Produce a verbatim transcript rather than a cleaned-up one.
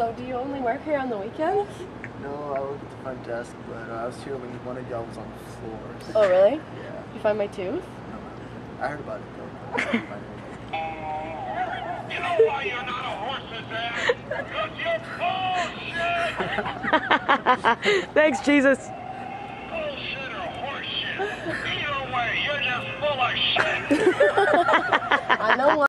So do you only work here on the weekends? No, I work at the front desk, but uh, I was here when one of y'all was on the floor. So. Oh, really? Yeah. You find my tooth? No, I heard about it though. But I didn't find You know why you're not a horse's ass? Because you're bullshit! Thanks, Jesus. Bullshit or horseshit. Either way, you're just full of shit! I know what.